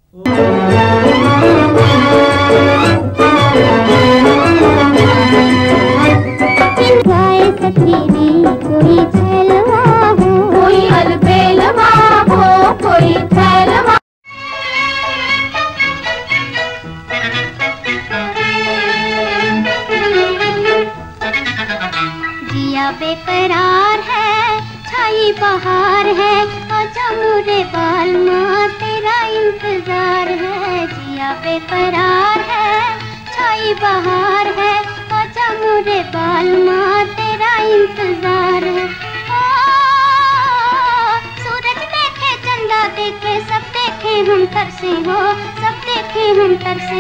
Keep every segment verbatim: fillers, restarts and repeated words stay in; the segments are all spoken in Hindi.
बेकरार है, छाई बहार है, आजा मोरे बालमा तेरा इंतजार है। जिया बेकरार है, छाई बहार है, आजा मोरे बालमा तेरा इंतजार है। आ, सूरज देखे चंदा देखे सब देखे हम तरसे हो, सब देखे हम तरसे।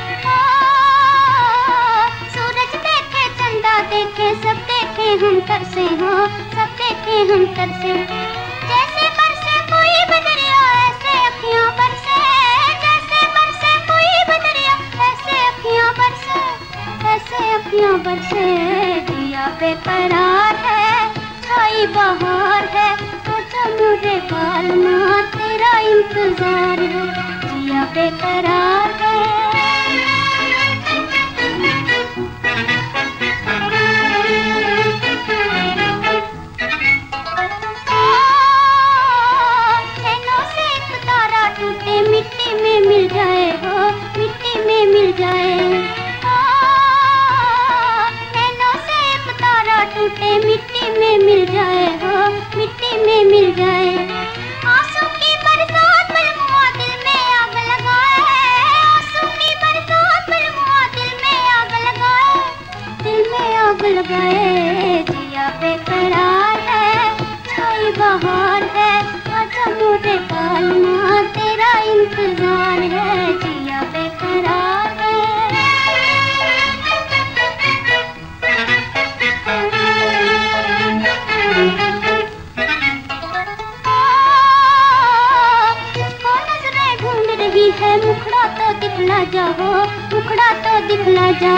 देखे सब देखे हम तरसे हो, सब देखे हम तरसे। जैसे बरसे कोई बदरिया ऐसे अखियां बरसे, जैसे बरसे कोई बदरिया ऐसे अखियां बरसे, ऐसे अखियां बरसे। जिया बेकरार है, छाई बहार है, आजा मोरे बालमा तेरा इंतजार है। जिया बेकरार है। मिट्टी में मिल जाए हो, मिट्टी में मिल जाए। नैनों से एक तारा टूटे मिट्टी में मिल जाए हो, मिट्टी में मिल जाए। आंसू की बरसात बलमुआ दिल में आग लगाए, आंसू की बरसात बलमुआ दिल में आग लगाए, दिल में आग लगाए। जिया बेकरार है, छाई बहार है, आजा मोरे बालमा तेरा इंतजार है। जिया बेकरार है। तुझको नजरें ढूंढ रही है, मुखड़ा तो दिखला जाओ, मुखड़ा तो दिखला जा।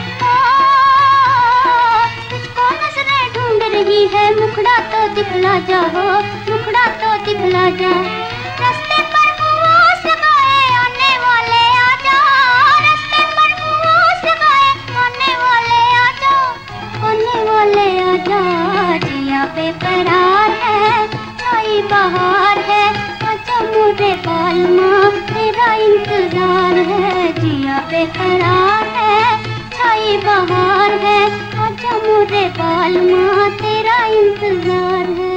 तुझको नजरें ढूंढ रही है, मुखड़ा तो दिखला जाओ, मुखड़ा तो दिखला जा। रास्ते पर हुआस लगाए आने वाले आजा, रास्ते पर हुआस लगाए आने वाले आजा, आने वाले आजा। जिया बेकरार है, छाई बहार है, आजा मोरे बालमा तेरा इंतजार है। जिया बेकरार है, छाई बहार है, आजा मोरे बालमा तेरा इंतजार है।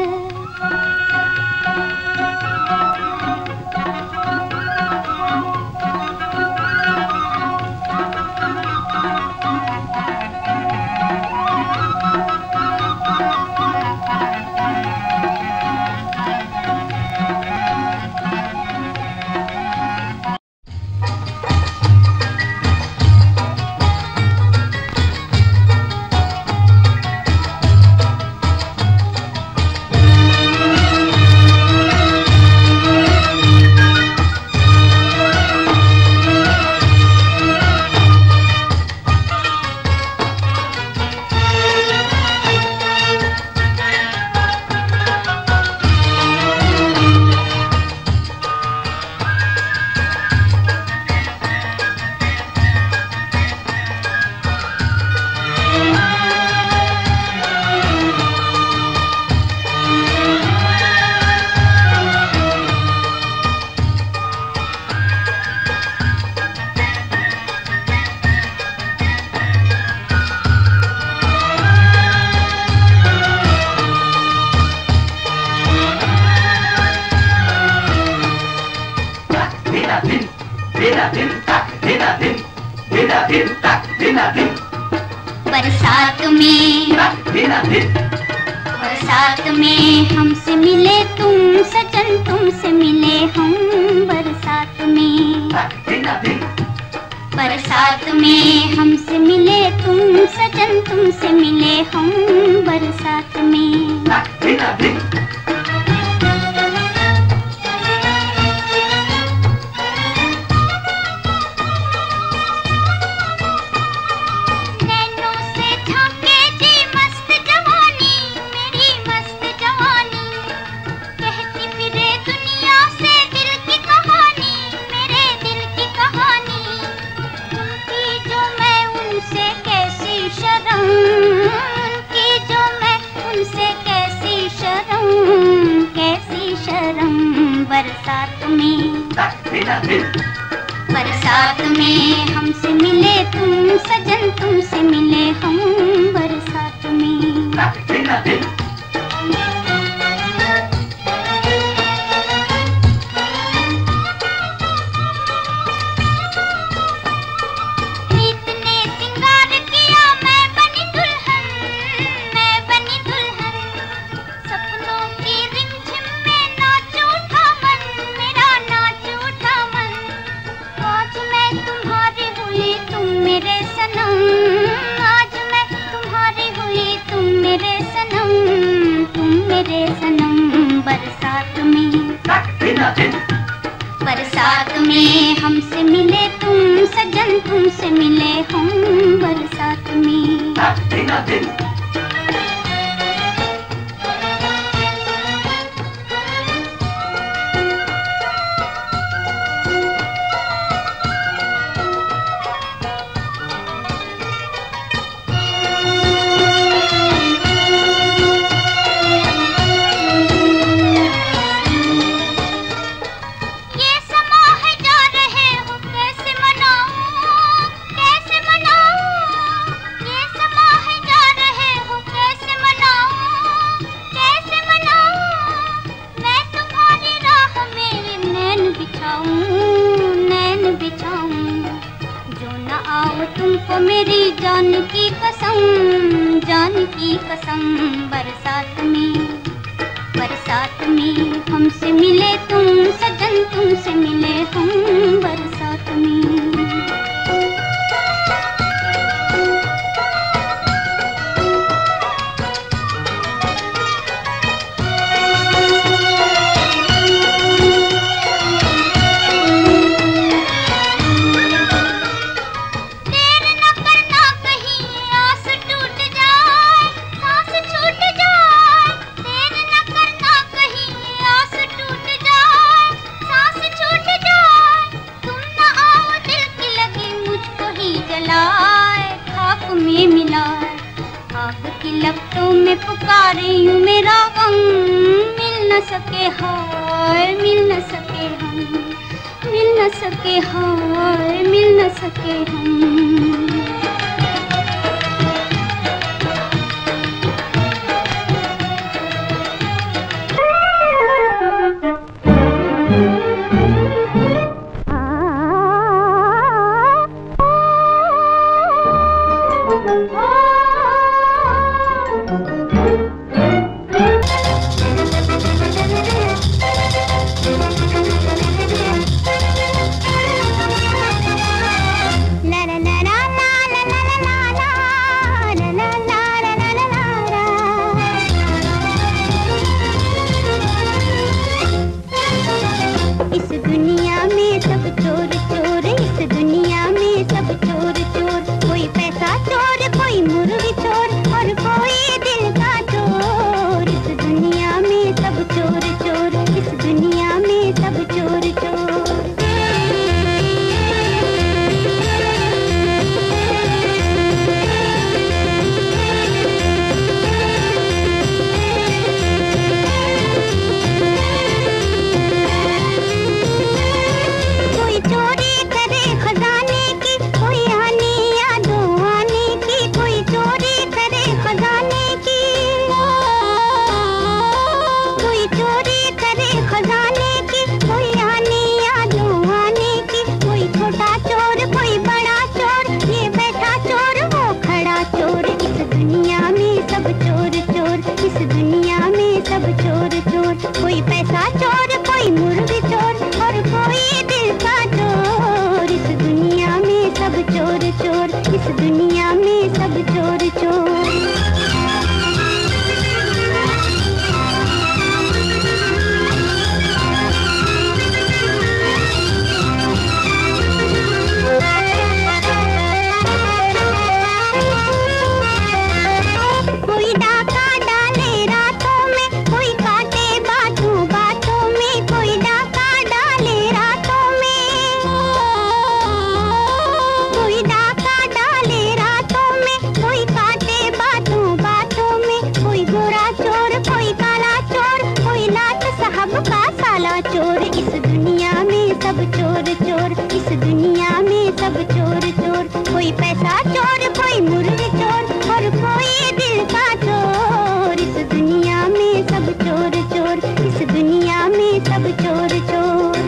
बरसात में बरसात में हमसे मिले तुम सजन, तुमसे मिले हम बरसात में। बरसात में हमसे मिले तुम सजन, तुमसे मिले हम बरसात में। मेरे बरसात में हमसे मिले तुम सजन, तुमसे मिले हम बरसात में। बरसात में हमसे मिले तुम सजन, तुमसे मिले हम बरसात में। तुमको मेरी जान की कसम, जान की कसम बरसात में। बरसात में हमसे मिले तुम सजन, तुमसे मिले हम बरसात में। आग की लपटों में पुकारे यूं मेरा गम, मिल न सके हाय, मिल न सके हम, मिल न सके हाय, मिल न सके हम। La la la la la सब चोर चोर, इस दुनिया में सब चोर चोर। कोई पैसा चोर, कोई मुर्गी चोर और कोई दिल का चोर। इस दुनिया में सब चोर चोर, इस दुनिया में सब चोर चोर।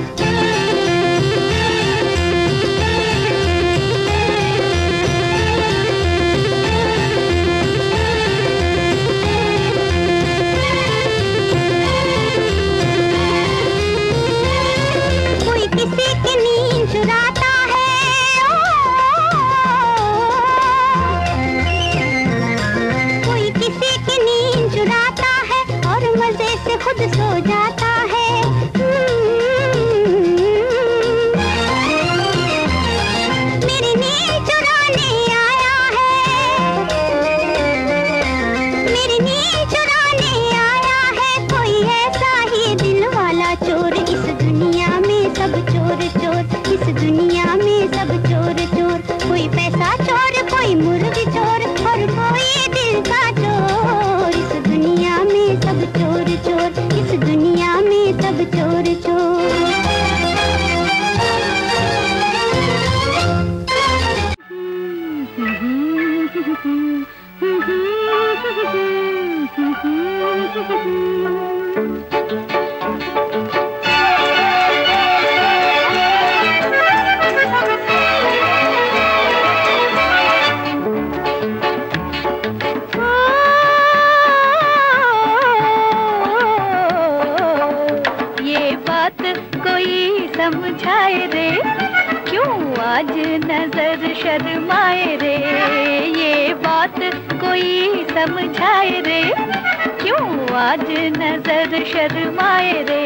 किसी की नींद चुराता है, कोई किसी की नींद चुराता है और मजे से खुद सो जाता है। मेरी नींद चुराने आया है, मेरी नींद चुराने आया है कोई ऐसा ही दिल वाला चोर। इस दुनिया में सब चोर चोर, इस दुनिया में सब चोर चोर। कोई पैसा चोर, कोई मुर्गी चोर और कोई दिल का चोर। इस दुनिया में सब चोर चोर, इस दुनिया में सब चोर चोर। समझाए रे क्यों आज नजर शर्माए रे। ये बात कोई समझाए रे क्यों आज नजर शर्माए रे।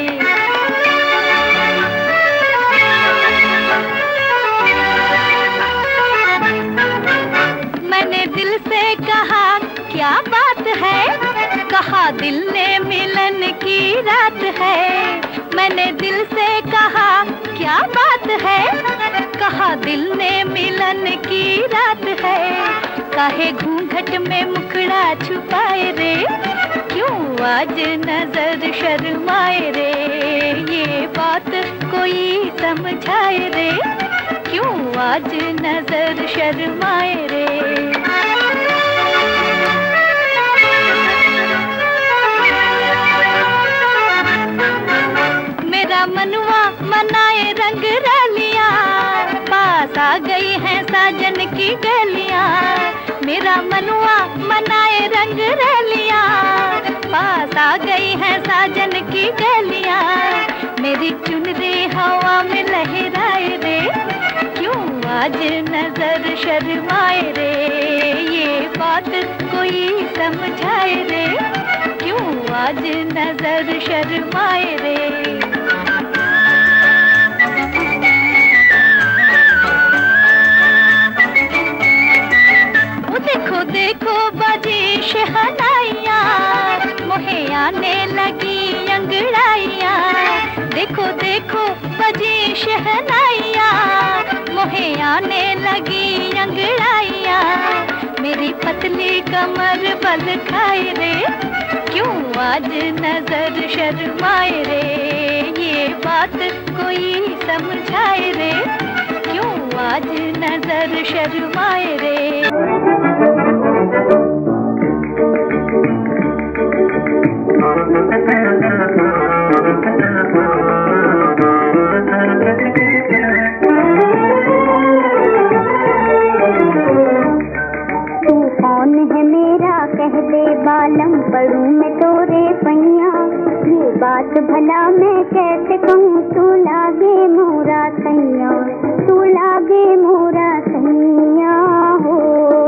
मैंने दिल से कहा क्या बात है, कहा दिल ने मिलन की रात है। मैंने दिल से कहा क्या बात है, कहा दिल ने मिलन की रात है। काहे घूंघट में मुखड़ा छुपाए रे क्यों आज नजर शर्माए रे। ये बात कोई समझाए रे क्यों आज नजर शर्माए रे। मेरा मनवा मनाए रंग रलियां, पास आ गई हैं साजन की गलियां। मेरा मनवा मनाए रंग रलियां, पास आ गई हैं साजन की गलियां। मेरी चुनरी हवा में लहराए रे क्यों आज नजर शर्माए रे। ये बात कोई समझाए रे क्यों आज नजर शर्माए रे। देखो देखो बजी शहनाइयाँ, मोहे आने लगी अंगड़ाइयाँ। देखो देखो बजी शहनाइयाँ, मोहे आने लगी अंगड़ाइयाँ। मेरी पतली कमर बल खाए रे क्यों आज नजर शर्माए रे। ये बात कोई समझाए रे क्यों आज नजर शर्माए रे। तू कौन है मेरा कह दे बालम, पढ़ूं मैं तोरे पैया। ये बात भला मैं कैसे कहूँ, तू लागे मोरा सैया, तू लागे मोरा सैया हो।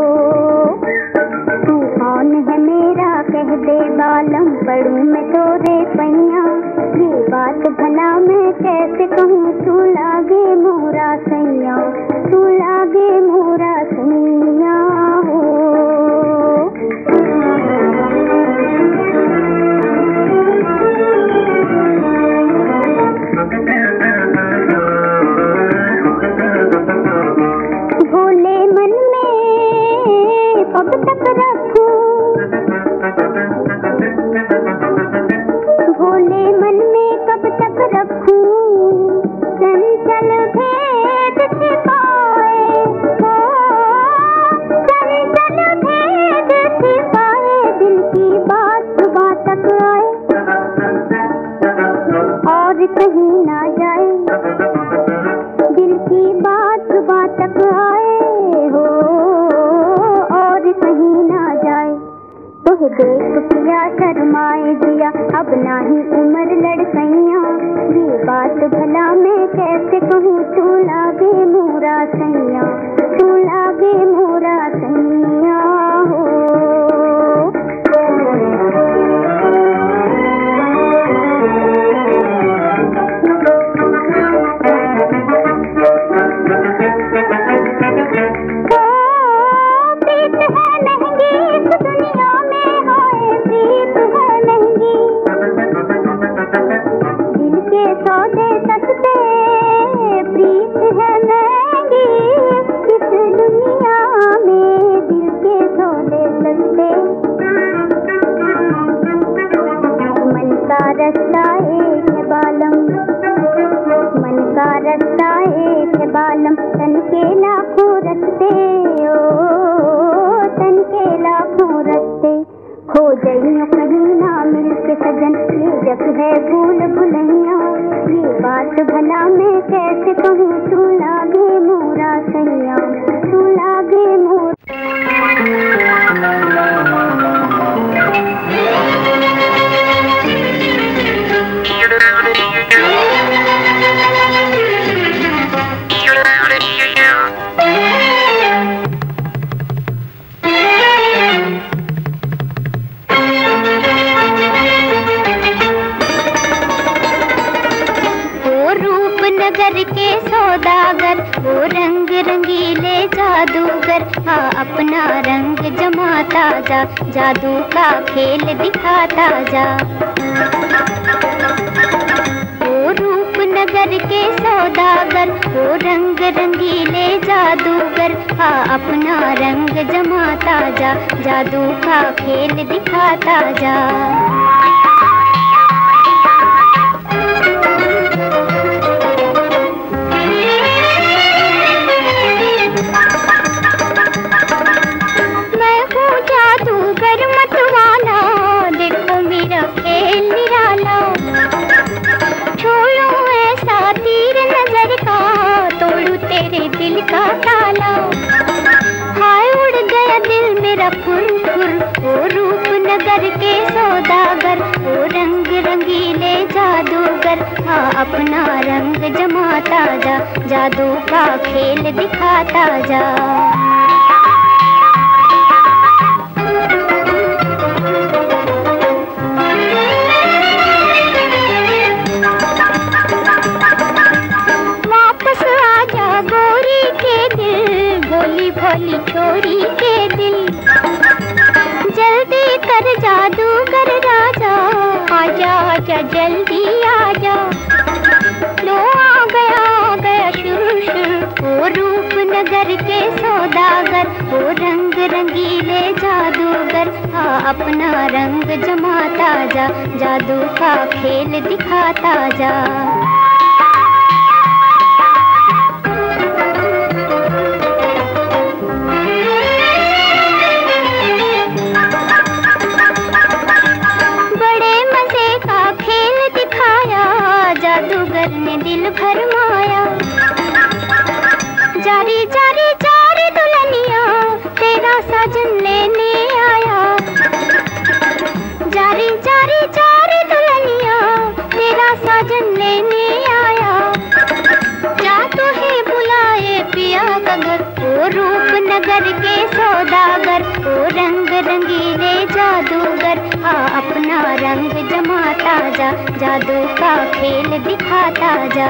तू कौन है मेरा कह दे बालम, पढ़ूं मैं तोरे पैया। ये बात भला मैं कैसे कहूँ, तू लागे मोरा सैया, तू लागे मोरा सैया हो। बालम तन के लाखों रस्ते, ओ तन के लाखों रस्ते। खो जइयो कहीं ना मिल के सजन, ये जग है भूल भुलैया। ये बात भला मैं कैसे कहूँ, तू लागे मोरा सैया, तू लागे मोरा। नगर के सौदागर, वो रंग रंगीले जादूगर, हाँ अपना रंग जमाता जा, जादू का खेल दिखाता जा। वो रूप नगर के सौदागर, वो रंग रंगीले जादूगर, हाँ अपना रंग जमाता जा, जादू का खेल दिखाता जा। दिल का ताला, हाय उड़ गया दिल मेरा फुर फुर। वो रूप नगर के सौदागर, वो रंग रंगीले जादूगर, हाँ अपना रंग जमाता जा, जादू का खेल दिखाता जा। भोली छोरी के दिल, जल्दी कर जादूगर राजा, आजा आजा जल्दी आजा। लो आ गया आ गया शुरू शुरू, वो रूप नगर के सौदागर, वो रंग रंगीले जादूगर, हाँ अपना रंग जमाता जा, जादू का खेल दिखाता जा। जादूगर ने दिल भरमाया, जारी जारी जारी दुल्हनिया तेरा साजन लेने आया। जारी जारी जारी दुल्हनिया तेरा साजन लेने आया। जा तो है बुलाए पिया गगर, वो रूप नगर के सौदागर, वो रंग रंगीले जादूगर, हाँ अपना रंग जमाता जा, जादू का खेल दिखाता जा।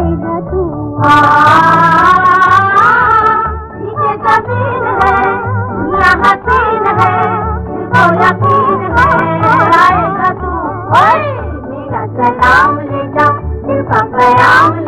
आएगा तू। ये ज़मीन है, दुनिया हसीन है, तो यकीन है आएगा तू। ओए मेरा सलाम ले जा, दिल का क़याम